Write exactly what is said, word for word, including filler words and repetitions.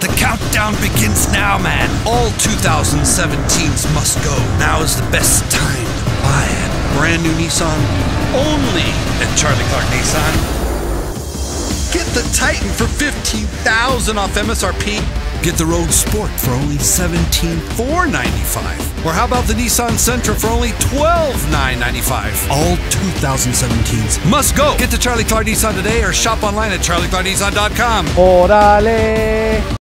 The countdown begins now, man. All twenty seventeens must go. Now is the best time to buy a brand new Nissan, only at Charlie Clark Nissan. Get the Titan for fifteen thousand dollars off M S R P. Get the Road Sport for only seventeen thousand four hundred ninety-five dollars. Or how about the Nissan Sentra for only twelve thousand nine hundred ninety-five dollars? All twenty seventeens must go. Get to Charlie Clark Nissan today or shop online at charlie clark nissan dot com. Órale.